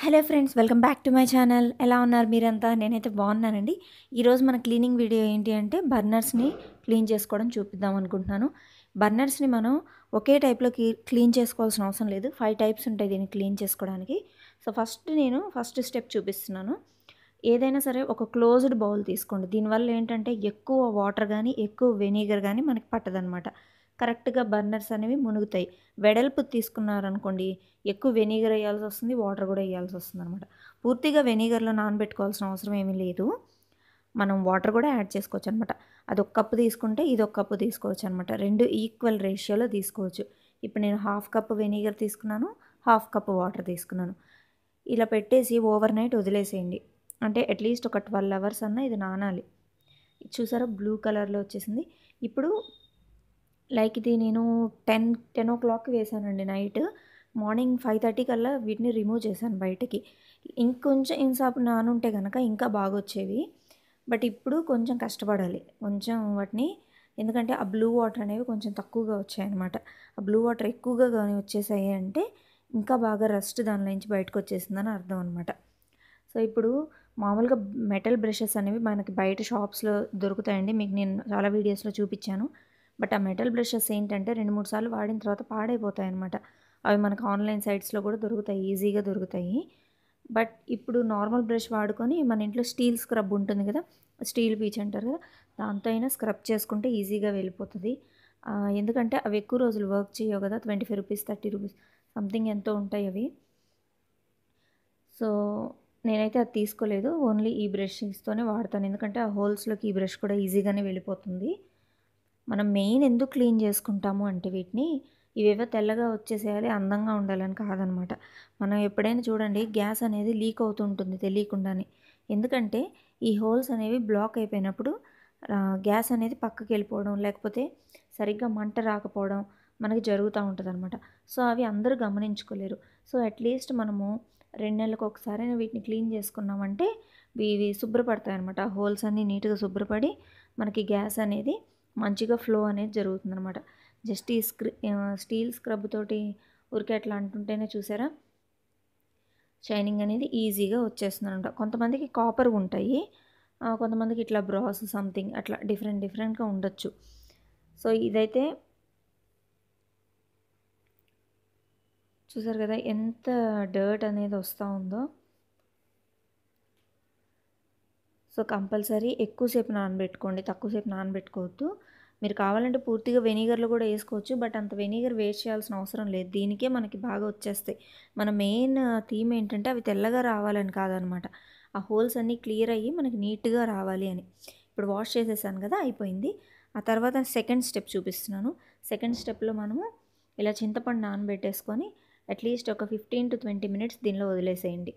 Hello friends, welcome back to my channel. ఎలా ఉన్నారు మీరంతా? నేనైతే బాగున్నానండి. ఈరోజు మన క్లీనింగ్ వీడియో ఏంటి అంటే బర్నర్స్ని క్లీన్ చేసుకోవడం చూపిద్దాం అనుకుంటున్నాను. బర్నర్స్ని మనం ఒకే టైప్లో క్లీన్ చేసుకోవాల్సిన అవసరం లేదు. 5 టైప్స్ ఉంటాయి దీన్ని క్లీన్ చేసుకోవడానికి. సో ఫస్ట్ స్టెప్ చూపిస్తున్నాను. ఏదైనా సరే ఒక క్లోజ్డ్ బౌల్ తీసుకోండి. దీనివల్ల ఏంటంటే ఎక్కువ వాటర్ కానీ ఎక్కువ వెనిగర్ కానీ మనకి పట్టదనమాట. కరెక్ట్గా బర్నర్స్ అనేవి మునుగుతాయి. వెడల్పు తీసుకున్నారనుకోండి, ఎక్కువ వెనిగర్ వేయాల్సి వస్తుంది, వాటర్ కూడా వేయాల్సి వస్తుంది అనమాట. పూర్తిగా వెనిగర్లో నానబెట్టుకోవాల్సిన అవసరం ఏమీ లేదు. మనం వాటర్ కూడా యాడ్ చేసుకోవచ్చు అనమాట. అది ఒక కప్పు తీసుకుంటే ఇది ఒక కప్పు తీసుకోవచ్చు అనమాట. 2 ఈక్వల్ రేషియోలో తీసుకోవచ్చు. ఇప్పుడు నేను హాఫ్ కప్ వెనిగర్ తీసుకున్నాను, హాఫ్ కప్ వాటర్ తీసుకున్నాను. ఇలా పెట్టేసి ఓవర్ నైట్ వదిలేసేయండి. అంటే అట్లీస్ట్ ఒక 12 అవర్స్ అన్నా ఇది నానాలి. చూసారా, బ్లూ కలర్లో వచ్చేసింది. ఇప్పుడు ఇది నేను 10 ఓ క్లాక్కి వేసానండి నైట్. మార్నింగ్ 5:30 కల్లా వీటిని రిమూవ్ చేశాను బయటకి. ఇంకొంచెం ఇంసేపు నానుంటే కనుక ఇంకా బాగా వచ్చేవి. బట్ ఇప్పుడు కొంచెం కష్టపడాలి కొంచెం వాటిని, ఎందుకంటే ఆ బ్లూ వాటర్ అనేవి కొంచెం తక్కువగా వచ్చాయన్నమాట. ఆ బ్లూ వాటర్ ఎక్కువగా కానీ వచ్చేసాయి అంటే ఇంకా బాగా రస్ట్ దానిలో నుంచి బయటకు వచ్చేసిందని అర్థం అనమాట. సో ఇప్పుడు మామూలుగా మెటల్ బ్రషెస్ అనేవి మనకి బయట షాప్స్లో దొరుకుతాయండి. మీకు నేను చాలా వీడియోస్లో చూపించాను. బట్ ఆ మెటల్ బ్రషెస్ ఏంటంటే 2-3 సార్లు వాడిన తర్వాత పాడైపోతాయి అనమాట. అవి మనకు ఆన్లైన్ సైట్స్లో కూడా దొరుకుతాయి, ఈజీగా దొరుకుతాయి. బట్ ఇప్పుడు నార్మల్ బ్రష్ వాడుకొని మన ఇంట్లో స్టీల్ స్క్రబ్ ఉంటుంది కదా, స్టీల్ పీచ్ అంటారు కదా, దాంతో అయినా స్క్రబ్ చేసుకుంటే ఈజీగా వెళ్ళిపోతుంది. ఎందుకంటే అవి ఎక్కువ రోజులు వర్క్ చేయవు కదా, 25 రూపీస్ 30 రూపీస్ సంథింగ్ ఎంతో ఉంటాయి అవి. సో నేనైతే అది తీసుకోలేదు, ఓన్లీ ఈ బ్రష్తోనే వాడతాను. ఎందుకంటే ఆ హోల్స్లోకి ఈ బ్రష్ కూడా ఈజీగానే వెళ్ళిపోతుంది. మనం మెయిన్ ఎందుకు క్లీన్ చేసుకుంటాము అంటే వీటిని, ఇవేవో తెల్లగా వచ్చేసేయాలి అందంగా ఉండాలని కాదనమాట. మనం ఎప్పుడైనా చూడండి, గ్యాస్ అనేది లీక్ అవుతుంటుంది తెలియకుండానే. ఎందుకంటే ఈ హోల్స్ అనేవి బ్లాక్ అయిపోయినప్పుడు గ్యాస్ అనేది పక్కకి వెళ్ళిపోవడం, లేకపోతే సరిగ్గా మంట రాకపోవడం మనకి జరుగుతూ ఉంటుంది అనమాట. సో అవి అందరూ గమనించుకోలేరు. సో అట్లీస్ట్ మనము 2 నెలలకు ఒకసారి వీటిని క్లీన్ చేసుకున్నామంటే ఇవి శుభ్రపడతాయి అనమాట. ఆ హోల్స్ అన్నీ నీట్గా శుభ్రపడి మనకి గ్యాస్ అనేది మంచిగా ఫ్లో అనేది జరుగుతుందనమాట. జస్ట్ ఈ స్టీల్ స్క్రబ్ తోటి ఊరికే అట్లా అంటుంటేనే చూసారా, షైనింగ్ అనేది ఈజీగా వచ్చేస్తుందనమాట. కొంతమందికి కాపర్ ఉంటాయి, కొంతమందికి ఇట్లా బ్రాస్ సంథింగ్ అట్లా డిఫరెంట్గా ఉండొచ్చు. సో ఇదైతే చూసారు కదా ఎంత డర్ట్ అనేది వస్తూ ఉందో. సో కంపల్సరీ ఎక్కువసేపు నానబెట్టుకోండి, తక్కువసేపు నానబెట్టుకోవద్దు. మీరు కావాలంటే పూర్తిగా వెనిగర్లో కూడా వేసుకోవచ్చు, బట్ అంత వెనిగర్ వేస్ట్ చేయాల్సిన అవసరం లేదు. దీనికే మనకి బాగా వచ్చేస్తాయి. మన మెయిన్ థీమ్ ఏంటంటే అవి తెల్లగా రావాలని కాదనమాట, ఆ హోల్స్ అన్నీ క్లియర్ అయ్యి మనకి నీట్గా రావాలి అని. ఇప్పుడు వాష్ చేసేసాను కదా, అయిపోయింది. ఆ తర్వాత సెకండ్ స్టెప్ చూపిస్తున్నాను. సెకండ్ స్టెప్లో మనము ఇలా చింతపండు నానబెట్టేసుకొని అట్లీస్ట్ ఒక 15 to 20 మినిట్స్ దీనిలో వదిలేసేయండి.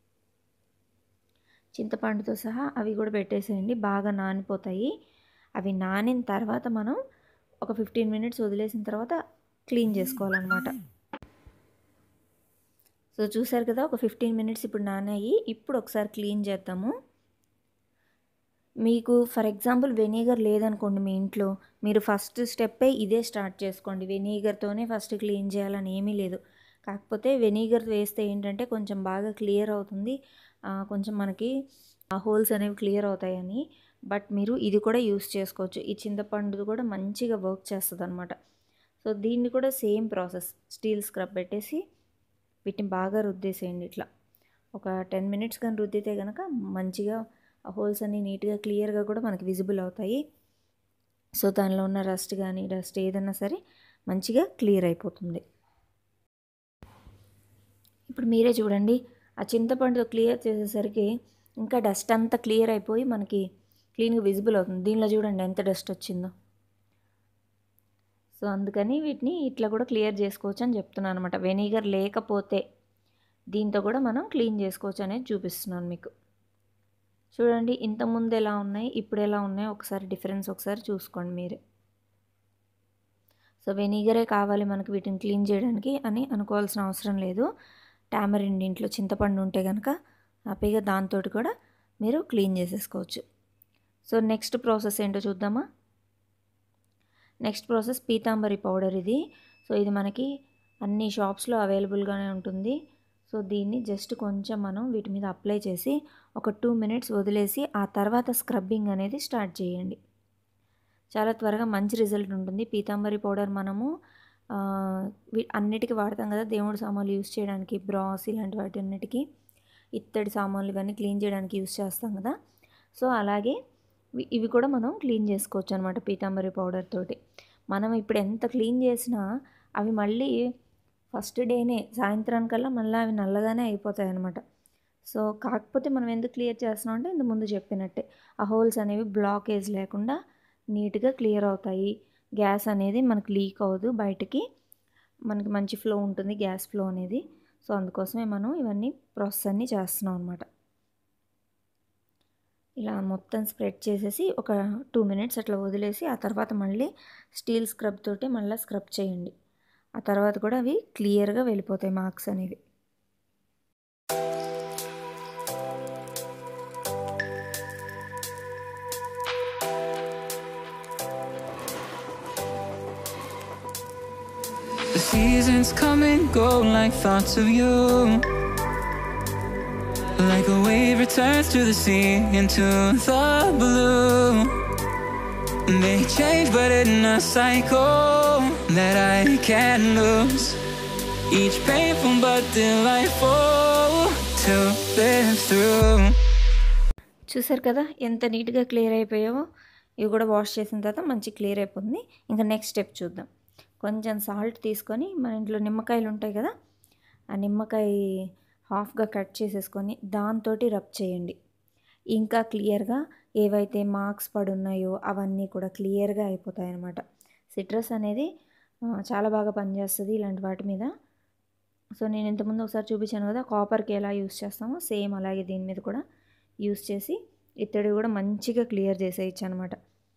చింతపండుతో సహా అవి కూడా పెట్టేసేయండి, బాగా నానిపోతాయి. అవి నానిన తర్వాత మనం ఒక 15 మినిట్స్ వదిలేసిన తర్వాత క్లీన్ చేసుకోవాలన్నమాట. సో చూసారు కదా, ఒక 15 మినిట్స్ ఇప్పుడు నానాయి. ఇప్పుడు ఒకసారి క్లీన్ చేద్దాము. మీకు ఫర్ ఎగ్జాంపుల్ వెనిగర్ లేదనుకోండి మీ ఇంట్లో, మీరు ఫస్ట్ స్టెప్పే ఇదే స్టార్ట్ చేసుకోండి. వెనిగర్తోనే ఫస్ట్ క్లీన్ చేయాలని ఏమీ లేదు. కాకపోతే వెనిగర్ వేస్తే ఏంటంటే కొంచెం బాగా క్లియర్ అవుతుంది, కొంచెం మనకి ఆ హోల్స్ అనేవి క్లియర్ అవుతాయని. బట్ మీరు ఇది కూడా యూస్ చేసుకోవచ్చు. ఈ చింతపండు కూడా మంచిగా వర్క్ చేస్తుంది అనమాట. సో దీన్ని కూడా సేమ్ ప్రాసెస్, స్టీల్ స్క్రబ్ పెట్టేసి వీటిని బాగా రుద్దేసేయండి. ఇట్లా ఒక 10 మినిట్స్ కానీ రుద్దితే కనుక మంచిగా ఆ హోల్స్ అన్నీ నీట్గా క్లియర్గా కూడా మనకి విజిబుల్ అవుతాయి. సో దానిలో ఉన్న రస్ట్ కానీ డస్ట్ ఏదన్నా సరే మంచిగా క్లియర్ అయిపోతుంది. ఇప్పుడు మీరే చూడండి, ఆ చింతపండుతో క్లియర్ చేసేసరికి ఇంకా డస్ట్ అంతా క్లియర్ అయిపోయి మనకి క్లీన్గా విజిబుల్ అవుతుంది. దీనిలో చూడండి ఎంత డస్ట్ వచ్చిందో. సో అందుకని వీటిని ఇట్లా కూడా క్లియర్ చేసుకోవచ్చు అని చెప్తున్నాను అనమాట. వెనిగర్ లేకపోతే దీంతో కూడా మనం క్లీన్ చేసుకోవచ్చు అనేది చూపిస్తున్నాను మీకు. చూడండి ఇంతకుముందు ఎలా ఉన్నాయి, ఇప్పుడు ఎలా ఉన్నాయి, ఒకసారి డిఫరెన్స్ ఒకసారి చూసుకోండి మీరే. సో వెనిగరే కావాలి మనకి వీటిని క్లీన్ చేయడానికి అని అనుకోవాల్సిన అవసరం లేదు. టామరిండ్ ఇంట్లో చింతపండు ఉంటే కనుక హ్యాపీగా దాంతో కూడా మీరు క్లీన్ చేసేసుకోవచ్చు. సో నెక్స్ట్ ప్రాసెస్ ఏంటో చూద్దామా. నెక్స్ట్ ప్రాసెస్ పీతాంబరి పౌడర్ ఇది. సో ఇది మనకి అన్ని షాప్స్లో అవైలబుల్గానే ఉంటుంది. సో సో దీన్ని జస్ట్ కొంచెం మనం వీటి మీద అప్లై చేసి ఒక 2 మినిట్స్ వదిలేసి ఆ తర్వాత స్క్రబ్బింగ్ అనేది స్టార్ట్ చేయండి. చాలా త్వరగా మంచి రిజల్ట్ ఉంటుంది. పీతాంబరి పౌడర్ మనము అన్నిటికీ వాడతాం కదా, దేవుడి సామాన్లు యూస్ చేయడానికి, బ్రాస్ ఇలాంటి వాటి అన్నిటికీ, ఇత్తడి సామాన్లు ఇవన్నీ క్లీన్ చేయడానికి యూస్ చేస్తాం కదా. సో అలాగే ఇవి కూడా మనం క్లీన్ చేసుకోవచ్చు అనమాట పీతాంబరి పౌడర్ తోటి. మనం ఇప్పుడు ఎంత క్లీన్ చేసినా అవి మళ్ళీ ఫస్ట్ డేనే సాయంత్రానికల్లా మళ్ళీ అవి నల్లగానే అయిపోతాయి అనమాట. సో కాకపోతే మనం ఎందుకు క్లియర్ చేస్తున్నాం అంటే ఇంత ముందు చెప్పినట్టే ఆ హోల్స్ అనేవి బ్లాకేజ్ లేకుండా నీట్గా క్లియర్ అవుతాయి. గ్యాస్ అనేది మనకు లీక్ అవ్వదు, బయటికి మనకి మంచి ఫ్లో ఉంటుంది, గ్యాస్ ఫ్లో అనేది. సో అందుకోసమే మనం ఇవన్నీ ప్రాసెస్ అన్నీ చేస్తున్నాం అనమాట. ఇలా మొత్తం స్ప్రెడ్ చేసేసి ఒక 2 మినిట్స్ అట్లా వదిలేసి ఆ తర్వాత మళ్ళీ స్టీల్ స్క్రబ్ తోటి మళ్ళీ స్క్రబ్ చేయండి. ఆ తర్వాత కూడా అవి క్లియర్గా వెళ్ళిపోతాయి మార్క్స్ అనేవి. The seasons come and go like thoughts of you, like a wave returns to the sea into the blue. They change but in a cycle that I can't lose. Each painful but delightful to live through. చూసారు కదా ఎంత నీట్గా clear అయిపోయావో. ఇవి కూడా wash చేసిన తర్వాత మంచి clear అయిపోతుంది. ఇంకా నెక్స్ట్ స్టెప్ చూద్దాం. కొంచెం సాల్ట్ తీసుకొని, మన ఇంట్లో నిమ్మకాయలు ఉంటాయి కదా, ఆ నిమ్మకాయ హాఫ్గా కట్ చేసేసుకొని దాంతో రబ్ చేయండి. ఇంకా క్లియర్గా ఏవైతే మార్క్స్ పడున్నాయో అవన్నీ కూడా క్లియర్గా అయిపోతాయి అన్నమాట. సిట్రస్ అనేది చాలా బాగా పనిచేస్తుంది ఇలాంటి వాటి మీద. సో నేను ఇంతకుముందు ఒకసారి చూపించాను కదా, కాపర్కి ఎలా యూస్ చేస్తామో సేమ్ అలాగే దీని మీద కూడా యూస్ చేసి ఇత్తడి కూడా మంచిగా క్లియర్ చేసేయచ్చు అనమాట.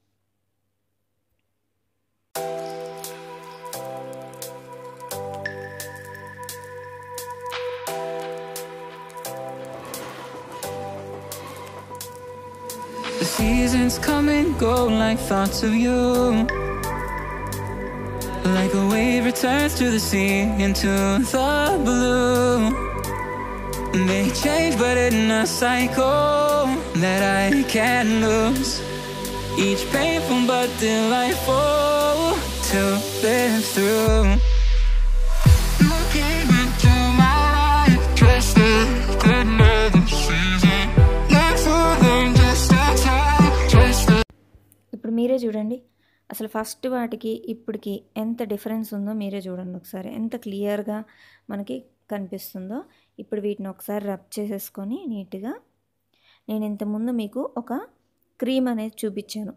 The seasons come and go like thoughts of you, like a wave returns to the sea into the blue. They change but in a cycle that I can't lose. Each painful but delightful to live through. Looking into my life, trusting another season. Look for them just a time, trusting. ఇప్పుడు మీరే చూడండి అసలు first వాటికి ఇప్పటికి ఎంత difference ఉందో మీరే చూడండి ఒకసారి, ఎంత క్లియర్గా మనకి కనిపిస్తుందో. ఇప్పుడు వీటిని ఒకసారి రబ్ చేసేసుకొని నీట్గా, నేను ఇంతకుముందు మీకు ఒక క్రీమ్ అనేది చూపించాను.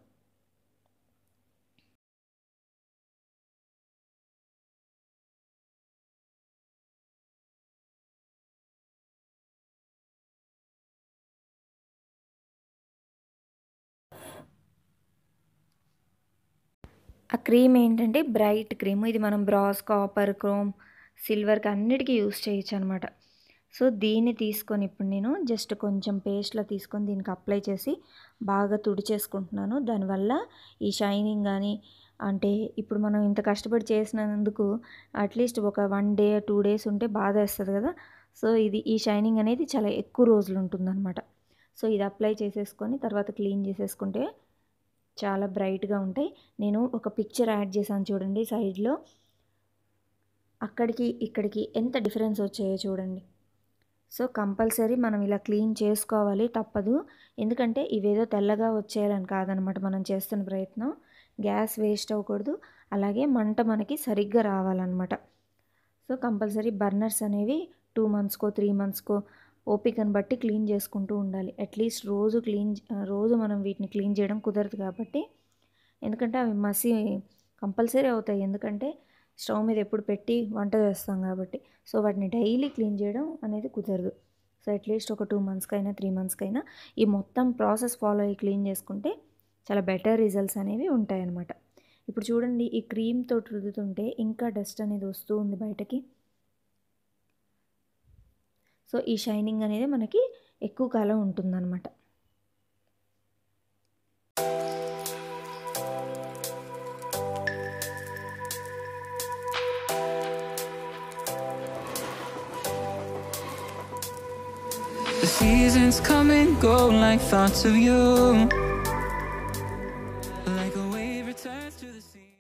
ఆ క్రీమ్ ఏంటంటే బ్రైట్ క్రీమ్. ఇది మనం బ్రాస్, కాపర్, క్రోమ్, సిల్వర్కి అన్నిటికీ యూస్ చేయొచ్చు అనమాట. సో దీన్ని తీసుకొని ఇప్పుడు నేను జస్ట్ కొంచెం పేస్ట్లో తీసుకొని దీనికి అప్లై చేసి బాగా తుడిచేసుకుంటున్నాను. దానివల్ల ఈ షైనింగ్ కానీ, అంటే ఇప్పుడు మనం ఇంత కష్టపడి చేసినందుకు అట్లీస్ట్ ఒక 1 డే 2 డేస్ ఉంటే బాధ వేస్తుంది కదా. సో ఈ షైనింగ్ అనేది చాలా ఎక్కువ రోజులు ఉంటుందన్నమాట. సో ఇది అప్లై చేసేసుకొని తర్వాత క్లీన్ చేసేసుకుంటే చాలా బ్రైట్గా ఉంటాయి. నేను ఒక పిక్చర్ యాడ్ చేశాను చూడండి సైడ్లో, అక్కడికి ఇక్కడికి ఎంత డిఫరెన్స్ వచ్చాయో చూడండి. సో కంపల్సరీ మనం ఇలా క్లీన్ చేసుకోవాలి, తప్పదు. ఎందుకంటే ఇవేదో తెల్లగా వచ్చేయాలని కాదనమాట మనం చేస్తున్న ప్రయత్నం. గ్యాస్ వేస్ట్ అవ్వకూడదు, అలాగే మంట మనకి సరిగ్గా రావాలన్నమాట. సో కంపల్సరీ బర్నర్స్ అనేవి 2 మంత్స్కో 3 మంత్స్కో ఓపికను బట్టి క్లీన్ చేసుకుంటూ ఉండాలి. అట్లీస్ట్ రోజు మనం వీటిని క్లీన్ చేయడం కుదరదు కాబట్టి, ఎందుకంటే అవి మసి కంపల్సరీ అవుతాయి. ఎందుకంటే స్టవ్ మీద ఎప్పుడు పెట్టి వంట చేస్తాం కాబట్టి. సో వాటిని డైలీ క్లీన్ చేయడం అనేది కుదరదు. సో అట్లీస్ట్ ఒక 2 మంత్స్కైనా 3 మంత్స్కైనా ఈ మొత్తం ప్రాసెస్ ఫాలో అయ్యి క్లీన్ చేసుకుంటే చాలా బెటర్ రిజల్ట్స్ అనేవి ఉంటాయన్నమాట. ఇప్పుడు చూడండి, ఈ క్రీమ్ తోటి రుద్దుతుంటే ఇంకా డస్ట్ అనేది వస్తూ ఉంది బయటకి. సో ఈ షైనింగ్ అనేది మనకి ఎక్కువ కాలం ఉంటుందన్నమాట. The seasons come and go like thoughts of you.